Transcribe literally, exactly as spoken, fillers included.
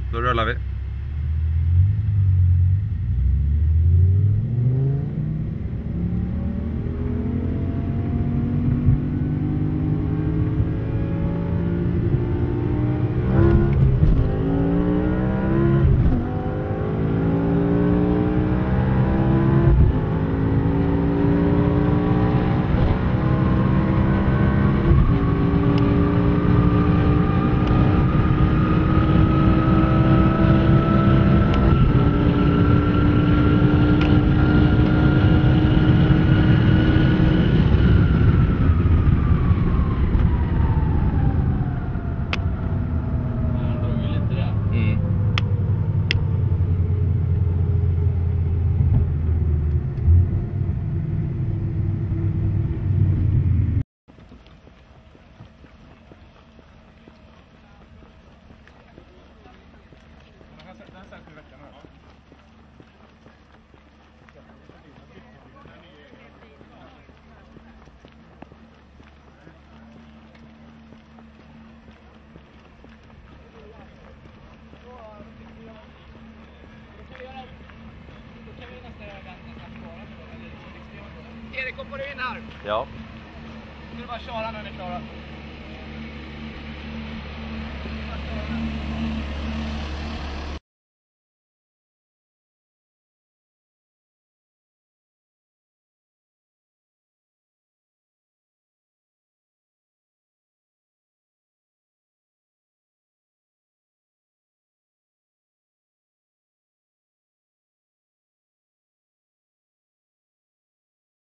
Då rullar vi. Erik, hoppar du in här? Ja. Nu är det bara att köra när ni är klara.